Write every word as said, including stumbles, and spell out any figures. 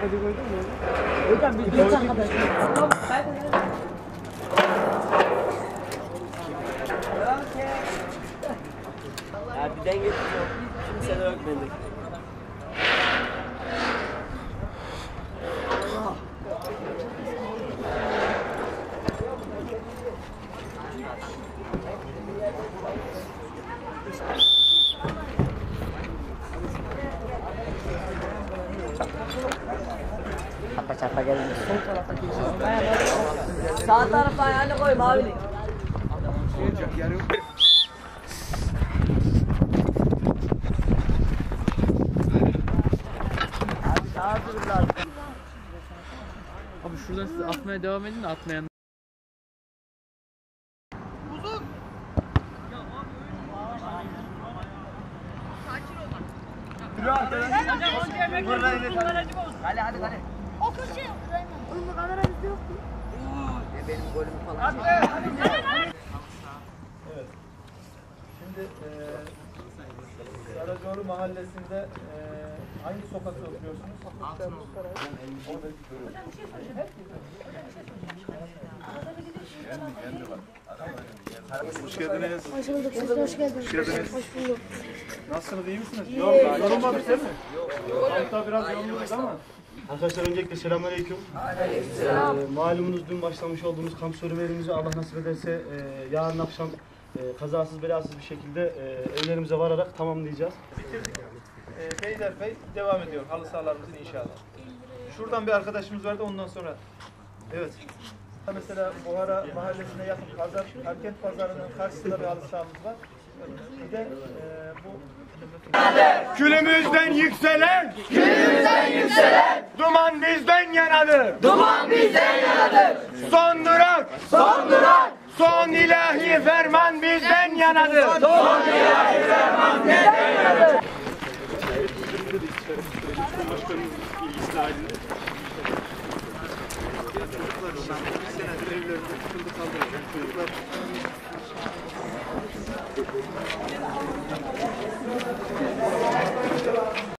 Kapıcı koydun mu? Hocam biz bir arkadaşlar. Ya bir denge yok. Kimse de yok bende. Çapa çapa gelin. Sol tarafa geçiyoruz. Sağ tarafa ayağını koy mavili. Abi şuradan siz atmaya devam edin de atmayan. Uzun. Yürü arkadaşlar. Hadi hadi hadi. O köşe. Oğlum bu kamera bizde yok mu? Ya benim golümü falan. Evet. Şimdi eee Saracoğlu mahallesinde eee hangi sokakta oturuyorsunuz? Oradaki bölüm. Hoş geldiniz. Hoş bulduk. Siz de hoş geldiniz. Hoş geldiniz. Hoş bulduk. Nasılsınız, iyi misiniz? Yok, yorulmadık değil mi? Yok. Hatta biraz yorulduk ama. Arkadaşlar öncelikle selamünaleyküm. Ee, malumunuz dün başlamış olduğumuz kamp serüvenimizi Allah nasip ederse e, yarın akşam e, kazasız belasız bir şekilde e, evlerimize vararak tamamlayacağız. Bitirdik. Eee Peyderpey devam ediyor halı sahalarımızın inşallah. Şuradan bir arkadaşımız vardı ondan sonra. Evet. Mesela Buhara mahallesine yakın pazar, Harket Pazarı'nın karşısında bir halı sahamız var. Bir de eee bu Külümüzden yükselen, külümüzden yükselen, duman bizden yanadır, duman bizden yanadır. Son durak, son durak, son ilahi ferman bizden yanadır, son ilahi ferman bizden yanadır. çocuklar bir senedir evlerinde sıkıldı kaldı. Çocuklar